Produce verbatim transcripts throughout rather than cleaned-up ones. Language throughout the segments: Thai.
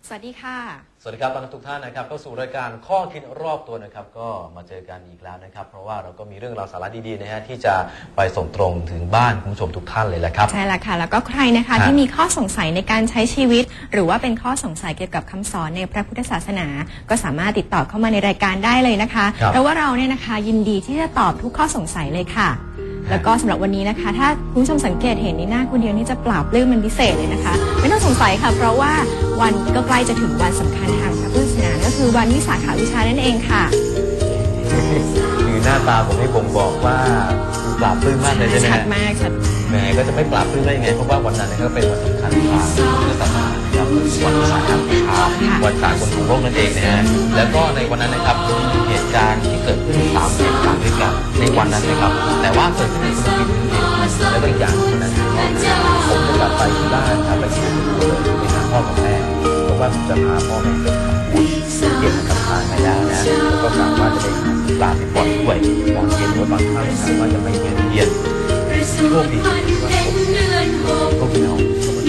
สวัสดีค่ะสวัสดีครับทุกท่านนะครับเข้าสู่รายการข้อคิดรอบตัวนะครับก็มาเจอกันอีกแล้วนะครับเพราะว่าเราก็มีเรื่องราวสาระดีๆนะฮะที่จะไปส่งตรงถึงบ้านคุณผู้ชมทุกท่านเลยแหละครับใช่แล้วค่ะแล้วก็ใครนะคะที่มีข้อสงสัยในการใช้ชีวิตหรือว่าเป็นข้อสงสัยเกี่ยวกับคำสอนในพระพุทธศาสนาก็สามารถติดต่อเข้ามาในรายการได้เลยนะคะเพราะว่าเราเนี่ยนะคะยินดีที่จะตอบทุกข้อสงสัยเลยค่ะแล้วก็สำหรับวันนี้นะคะถ้าคุณผู้ชมสังเกตเห็นในหน้าคุณเดียวนี่จะปราบปลื้มเป็นพิเศษเลยนะคะไม่ต้องสงสัยค่ะเพราะว่าวันก็ใกล้จะถึงวันสำคัญทางพระพุทธศาสนาก็คือวันวิสาขบูชานั่นเองค่ะคือหน้าตาผมให้บ่งบอกว่าปราบปลื้มมากเลยใช่ไหมชัดมากชัดแหมก็จะไม่ปราบปลื้มได้ยังไงเพราะว่าวันนั้นนะครับเป็นวันสำคัญทางพุทธศาสนาครับวันวิสาขบูชาวันสากลของโลกนั่นเองนะฮะแล้วก็ในวันนั้นนะครับมีเหตุการณ์ที่เกิดขึ้นสามเหตุการณ์ด้วยกันในวันนั้นนะครับแต่ว่าเกิดขึ้นในคนละปีนึงเองและก็อีกอย่างนึงนั้นผมจะกลับไปที่บ้านครับไปที่ตัวเลยไปหาพ่อกับแม่เพราะว่าผมจะพาพ่อแม่ไปทำบุญเก็บกับทานไปแล้วนะแล้วก็กลับว่าจะไปหาปลาที่ปล่อยด้วยตอนเย็นหรือตอนค่ำนะว่าจะไม่เย็นเย็นโชคดีว่าผมก็พี่น้อง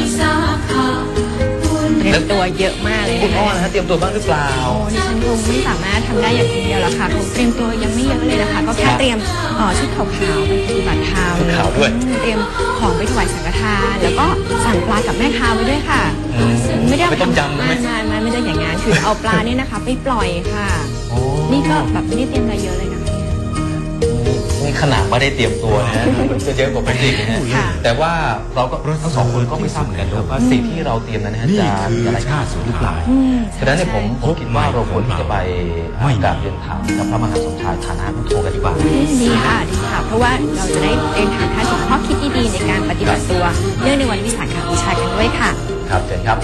เตรียมตัวเยอะมากเลยคุณพ่อนะฮะเตรียมตัวบ้างหรือเปล่าโอ้ดิฉันคงไม่สามารถทำได้อย่างเดียวหรอกค่ะคงเตรียมตัวยังไม่เยอะเลยนะคะก็แค่เตรียมชุดขาวๆไปปฏิบัติธรรมขาวด้วยเตรียมของไปถวายสังฆทานแล้วก็สั่งปลากับแม่ค้าไว้ด้วยค่ะไม่ได้ไม่ต้องจำไม่ไม่ไม่ไม่ได้อย่างงั้นคือเอาปลาเนี่ยนะคะไปปล่อยค่ะนี่ก็แบบไม่ได้เตรียมอะไรเยอะเลยนะนี่ขนาดไม่ได้เตรียมตัวนะมันจะเยอะกว่าเป็นจริงนะแต่ว่าเราก็ทั้งสองคนก็ไม่ทราบเหมือนกันว่าสิ่งที่เราเตรียมนั้นจะมีอะไรชาติหรือเปล่าฉะนั้นเนี่ยผมผมคิดว่าเราควรที่จะไปกราบเรียนถามกับพระมหาสมชายฐานะพุทโธกันดีกว่าดีค่ะดีค่ะเพราะว่าเราจะได้เรียนถามท่านถึงข้อคิดดีๆในการปฏิบัติตัวเนื่องในวันวิสาขบูชากันด้วยค่ะครับเชิญครับ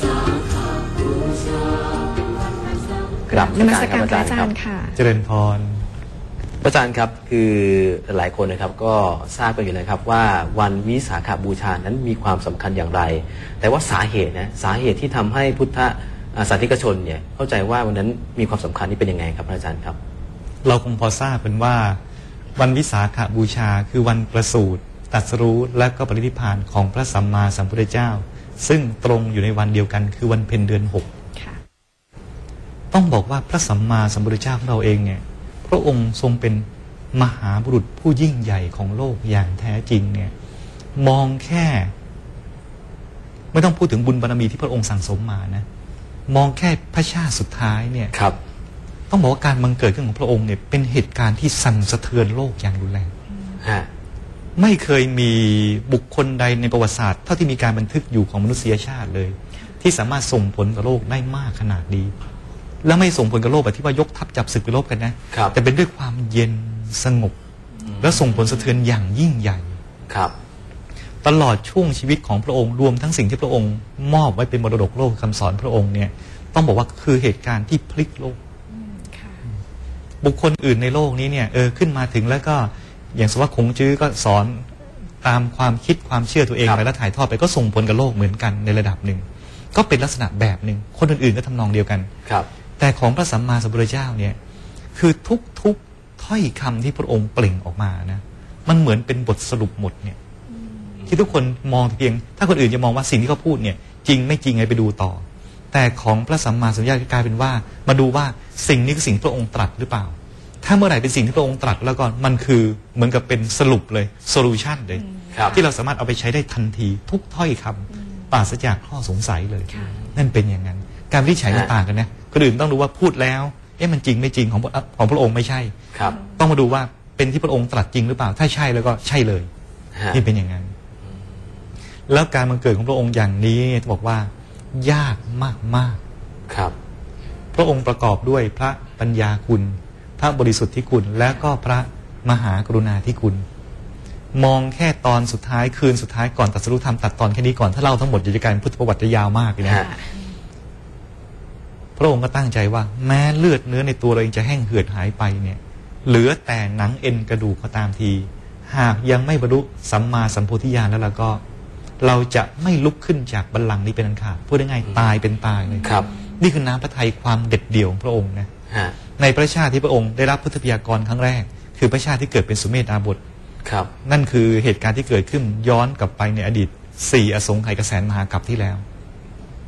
กราบนมัสการพระอาจารย์ค่ะเจริญพรพระอาจารย์ครับคือหลายคนนะครับก็ทราบกันอยู่นะครับว่าวันวิสาขบูชานั้นมีความสำคัญอย่างไรแต่ว่าสาเหตุนะสาเหตุที่ทำให้พุทธศาสนิกชนเนี่ยเข้าใจว่าวันนั้นมีความสำคัญนี่เป็นยังไงครับพระอาจารย์ครับเราคงพอทราบเป็นว่าวันวิสาขบูชาคือวันประสูติตรัสรู้และก็ปรินิพพานของพระสัมมาสัมพุทธเจ้าซึ่งตรงอยู่ในวันเดียวกันคือวันเพ็ญเดือนหกต้องบอกว่าพระสัมมาสัมพุทธเจ้าของเราเองเนี่ยพระองค์ทรงเป็นมหาบุรุษผู้ยิ่งใหญ่ของโลกอย่างแท้จริงเนี่ยมองแค่ไม่ต้องพูดถึงบุญบารมีที่พระองค์สั่งสมมานะมองแค่พระชาติสุดท้ายเนี่ยครับต้องบอกว่าการบังเกิดขึ้นของพระองค์เนี่ยเป็นเหตุการณ์ที่สั่นสะเทือนโลกอย่างรุนแรงไม่เคยมีบุคคลใดในประวัติศาสตร์เท่าที่มีการบันทึกอยู่ของมนุษยชาติเลยที่สามารถส่งผลต่อโลกได้มากขนาดนี้แล้วไม่ส่งผลกับโลกแบบที่ว่ายกทัพจับศึกไปรบกันนะแต่เป็นด้วยความเย็นสงบและส่งผลสะเทือนอย่างยิ่งใหญ่ครับตลอดช่วงชีวิตของพระองค์รวมทั้งสิ่งที่พระองค์มอบไว้เป็นมรดกโลกคำสอนพระองค์เนี่ยต้องบอกว่าคือเหตุการณ์ที่พลิกโลกบุคคลอื่นในโลกนี้เนี่ยเออขึ้นมาถึงแล้วก็อย่างสมมติว่าคงจื้อก็สอนตามความคิดความเชื่อตัวเองไปแล้วถ่ายทอดไปก็ส่งผลกับโลกเหมือนกันในระดับหนึ่งก็เป็นลักษณะแบบหนึ่งคนอื่นๆก็ทำนองเดียวกันครับแต่ของพระสัมมาสัมพุทธเจ้าเนี่ยคือทุกๆถ้อยคำที่พระองค์เปล่งออกมานะมันเหมือนเป็นบทสรุปหมดเนี่ยที่ทุกคนมองเพียงถ้าคนอื่นจะมองว่าสิ่งที่เขาพูดเนี่ยจริงไม่จริงไงไปดูต่อแต่ของพระสัมมาสัมพุทธเจ้ากลายเป็นว่ามาดูว่าสิ่งนี้คือสิ่งที่พระองค์ตรัสหรือเปล่าถ้าเมื่อไหร่เป็นสิ่งที่พระองค์ตรัสแล้วก็มันคือเหมือนกับเป็นสรุปเลยโซลูชันเลยที่เราสามารถเอาไปใช้ได้ทันทีทุกถ้อยคำปราศจากข้อสงสัยเลยนั่นเป็นอย่างนั้นการวินิจฉัยมันต่างกันนะคนอื่นต้องดูว่าพูดแล้วเอ๊ะมันจริงไม่จริงของของพระองค์ไม่ใช่ครับต้องมาดูว่าเป็นที่พระองค์ตรัสจริงหรือเปล่าถ้าใช่แล้วก็ใช่เลยนี่เป็นอย่างนั้นแล้วการบังเกิดของพระองค์อย่างนี้จะบอกว่ายากมากมากครับพระองค์ประกอบด้วยพระปัญญาคุณพระบริสุทธิ์ที่คุณและก็พระมหากรุณาธิคุณมองแค่ตอนสุดท้ายคืนสุดท้ายก่อนตรัสรู้ธรรมตัดตอนแค่นี้ก่อนถ้าเล่าทั้งหมดจะกลายเป็นพุทธประวัติยาวมากเลยนะพระองค์ก็ตั้งใจว่าแม้เลือดเนื้อในตัวเราเองจะแห้งเหือดหายไปเนี่ยเหลือแต่หนังเอ็นกระดูกก็ตามทีหากยังไม่บรรลุสัมมาสัมโพธิญาณแล้วเราก็เราจะไม่ลุกขึ้นจากบัลลังก์นี้เป็นอันขาดพูดง่ายๆตายเป็นตายเลยครับนี่คือน้ำพระทัยความเด็ดเดี่ยวของพระองค์นะในพระชาติที่พระองค์ได้รับพุทธพยากรครั้งแรกคือพระชาติที่เกิดเป็นสุเมธดาบทครับนั่นคือเหตุการณ์ที่เกิดขึ้นย้อนกลับไปในอดีตสี่อสงไขยกแสนมหากาพย์ที่แล้วพ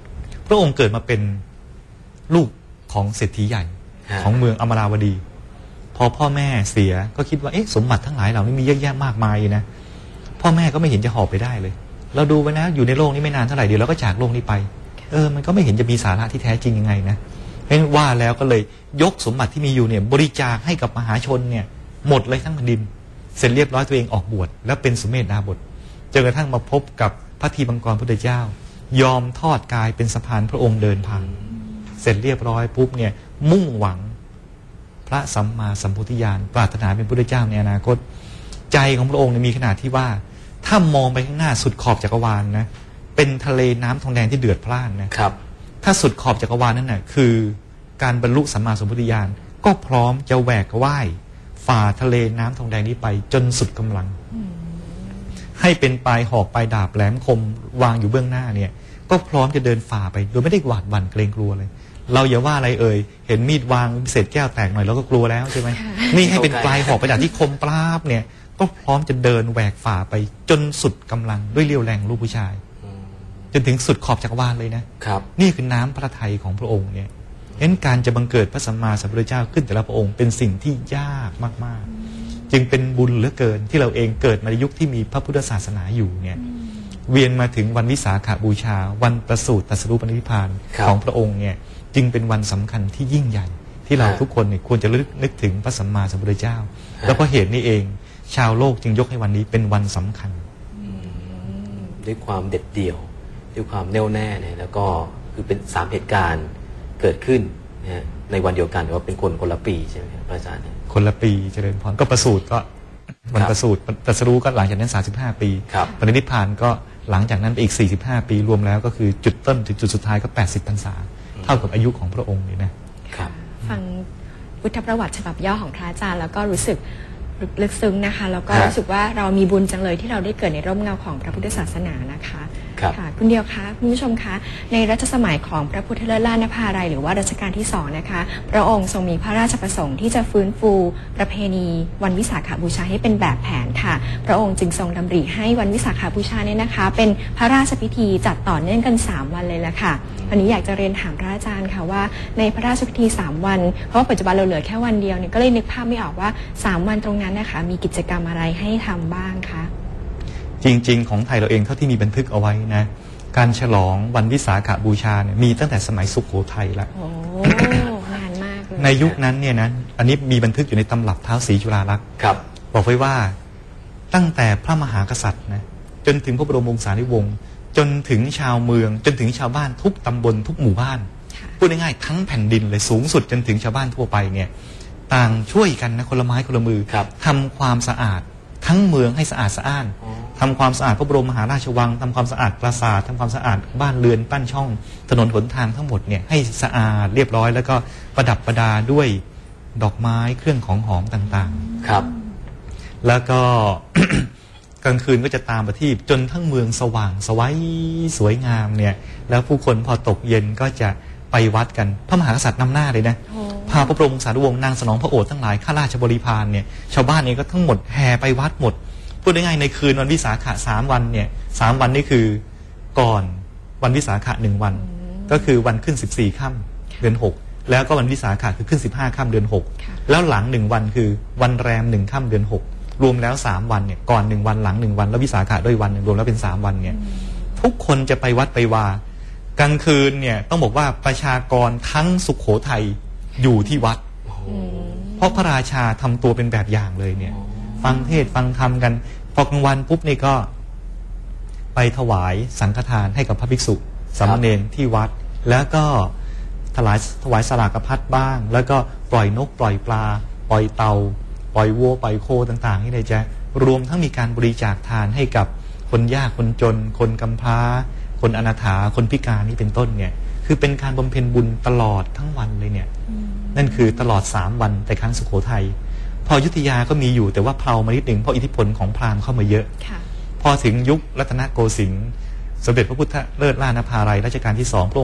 ระองค์เกิดมาเป็นลูกของเศรษฐีใหญ่ของเมืองอมราวดีพอพ่อแม่เสียก็คิดว่าเอ๊ะสมบัติทั้งหลายเหล่านี้มีเยอะแยะมากมายนะพ่อแม่ก็ไม่เห็นจะหอบไปได้เลยเราดูไปนะอยู่ในโลกนี้ไม่นานเท่าไหร่เดี๋ยวเราก็จากโลกนี้ไปเออมันก็ไม่เห็นจะมีสาระที่แท้จริงยังไงนะเพราะว่าแล้วก็เลยยกสมบัติที่มีอยู่เนี่ยบริจาคให้กับมหาชนเนี่ยหมดเลยทั้งแผ่นดินเสร็จเรียบร้อยตัวเองออกบวชแล้วเป็นสุเมธดาบทจนกระทั่งมาพบกับพระทีบังกรพุทธเจ้ายอมทอดกายเป็นสะพานพระองค์เดินผ่านเสร็จเรียบร้อยปุ๊บเนี่ยมุ่งหวังพระสัมมาสัมพุทธญาณปรารถนาเป็นพุทธเจ้าในอนาคตใจของพระองค์มีขนาดที่ว่าถ้ามองไปข้างหน้าสุดขอบจักรวาลนะเป็นทะเลน้ำทองแดงที่เดือดพล่านนะครับถ้าสุดขอบจักรวาลนั่นน่ะคือการบรรลุสัมมาสัมพุทธญาณก็พร้อมจะแหวกว่ายฝ่าทะเลน้ำทองแดงนี้ไปจนสุดกำลังให้เป็นปลายหอกปลายดาบแหลมคมวางอยู่เบื้องหน้าเนี่ยก็พร้อมจะเดินฝ่าไปโดยไม่ได้หวาดหวั่นเกรงกลัวเลยเราอย่าว่าอะไรเอ่ยเห็นมีดวางเศษแก้วแตกหน่อยเราก็กลัวแล้วใช่ไหมนี่ให้เป็นปลายหอกปลายดาบที่คมปราบเนี่ยก็พร้อมจะเดินแหวกฝ่าไปจนสุดกำลังด้วยเรี่ยวแรงลูกผู้ชายจนถึงสุดขอบจักรวาลเลยนะครับนี่คือน้ำพระทัยของพระองค์เนี่ยเห็นการจะบังเกิดพระสัมมาสัมพุทธเจ้าขึ้นแต่ละพระองค์เป็นสิ่งที่ยากมากๆจึงเป็นบุญเหลือเกินที่เราเองเกิดมาในยุคที่มีพระพุทธศาสนาอยู่เนี่ยเวียนมาถึงวันวิสาขบูชาวันประสูติตรัสรู้ปรินิพพานของพระองค์เนี่ยจึงเป็นวันสำคัญที่ยิ่งใหญ่ที่เราทุกคนเนี่ยควรจะนึกถึงพระสัมมาสัมพุทธเจ้าแล้วเพราะเหตุนี้เองชาวโลกจึงยกให้วันนี้เป็นวันสำคัญด้วยความเด็ดเดี่ยวด้วยความแน่วแน่เนี่ยแล้วก็คือเป็นสามเหตุการณ์เกิดขึ้นนะในวันเดียวกันแต่ว่าเป็นคนคนละปีใช่ไหมครับอาจารย์คนละปีเจริญพรก็ประสูติก็วันประสูติตรัสรู้ก็หลังจากนั้นสามสิบห้าปีปรินิพพานก็หลังจากนั้นไปอีกสี่สิบห้าปีรวมแล้วก็คือจุดต้นถึงจุดสุดท้ายก็แปดสิบพรรษาเท่ากับอายุของพระองค์นี่นะฟังพุทธประวัติฉบับย่อของพระอาจารย์แล้วก็รู้สึกลึกซึ้งนะคะแล้วก็รู้สึกว่าเรามีบุญจังเลยที่เราได้เกิดในร่มเงาของพระพุทธศาสนานะคะค่ะคุณเดียวคะคุณผู้ชมคะในรัชสมัยของพระพุทธเลิศล้านนภาลัยหรือว่ารัชกาลที่สองนะคะพระองค์ทรงมีพระราชประสงค์ที่จะฟื้นฟูประเพณีวันวิสาขบูชาให้เป็นแบบแผนค่ะพระองค์จึงทรงดำริให้วันวิสาขบูชาเนี่ยนะคะเป็นพระราชพิธีจัดต่อเนื่องกันสามวันเลยละค่ะวันนี้อยากจะเรียนถามพระอาจารย์ค่ะว่าในพระราชพิธีสามวันเพราะว่าปัจจุบันเราเหลือแค่วันเดียวเนี่ยก็เลยนึกภาพไม่ออกว่าสามวันตรงนั้นนะคะมีกิจกรรมอะไรให้ทำบ้างคะจริงๆของไทยเราเองเท่าที่มีบันทึกเอาไว้นะการฉลองวันวิสาขบูชาเนี่ยมีตั้งแต่สมัยสุโขทัยแล้วโอ้นานมากเลยในยุคนั้นเนี่ยนะอันนี้มีบันทึกอยู่ในตำรับท้าวศรีจุฬาลักษณ์ครับบอกไว้ว่าตั้งแต่พระมหากษัตริย์นะจนถึงพระบรมวงศานุวงศ์จนถึงชาวเมืองจนถึงชาวบ้านทุกตำบลทุกหมู่บ้านพูดง่ายๆทั้งแผ่นดินเลยสูงสุดจนถึงชาวบ้านทั่วไปเนี่ยต่างช่วยกันนะคนละไม้คนละมือทำความสะอาดทั้งเมืองให้สะอาดสะอ้านทำความสะอาดพระบรมมหาราชวังทำความสะอาดปราสาททำความสะอาดบ้านเรือนปั้นช่องถนนหนทางทั้งหมดเนี่ยให้สะอาดเรียบร้อยแล้วก็ประดับประดาด้วยดอกไม้เครื่องของหอมต่างๆครับแล้วก็ กลางคืนก็จะตามประทีปจนทั้งเมืองสว่างสวัยสวยงามเนี่ยแล้วผู้คนพอตกเย็นก็จะไปวัดกันพระมหากษัตริย์นำหน้าเลยนะพาพระบรมสารีวงศ์นางสนองพระโอษฐ์ทั้งหลายข้าราชบริพารเนี่ยชาวบ้านเองก็ทั้งหมดแห่ไปวัดหมดพูดง่ายๆในคืนวันวิสาขะสามวันเนี่ยสามวันนี่คือก่อนวันวิสาขะหนึ่งวันก็คือวันขึ้นสิบสี่ค่ำเดือนหกแล้วก็วันวิสาขะคือขึ้นสิบห้าค่ำเดือนหกแล้วหลังหนึ่งวันคือวันแรมหนึ่งค่ำเดือนหกรวมแล้วสามวันเนี่ยก่อนหนึ่งวันหลังหนึ่งวันแล้ววิสาขะด้วยวันรวมแล้วเป็นสามวันเนี่ยทุกคนจะไปวัดไปวากลางคืนเนี่ยต้องบอกว่าประชากรทั้งสุโขทัยอยู่ที่วัดเพราะพระราชาทำตัวเป็นแบบอย่างเลยเนี่ยฟังเทศฟังธรรมกันพอกลางวันปุ๊บนี่ก็ไปถวายสังฆทานให้กับพระภิกษุสามเณรที่วัดแล้วก็ถวายถวายสลากพัดบ้างแล้วก็ปล่อยนกปล่อยปลาปล่อยเต่าปล่อยวัวปล่อยโคต่างๆนี่เลยจะรวมทั้งมีการบริจาคทานให้กับคนยากคนจนคนกำพร้าคนอนาถาคนพิการนี่เป็นต้นเนี่ยคือเป็นการบำเพ็ญบุญตลอดทั้งวันเลยเนี่ยนั่นคือตลอดสามวันแต่ครั้งสุโขทัยพออยุธยาก็มีอยู่แต่ว่าเพลามานิดหนึ่งเพราะอิทธิพลของพราหมณ์เข้ามาเยอะพอถึงยุครัตนโกสินทร์สมเด็จพระพุทธเลิศล้านนภาลัยรัชกาลที่สอง